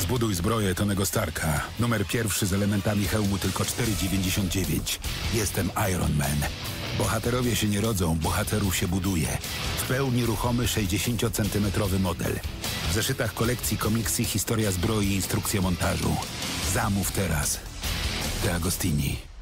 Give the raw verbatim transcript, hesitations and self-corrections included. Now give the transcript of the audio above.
Zbuduj zbroję Tonego Starka. Numer pierwszy z elementami hełmu tylko cztery dziewięćdziesiąt dziewięć. Jestem Iron Man. Bohaterowie się nie rodzą, bohaterów się buduje. W pełni ruchomy sześćdziesięciocentymetrowy model. W zeszytach kolekcji komiksy, historia zbroi i instrukcje montażu. Zamów teraz. De Agostini.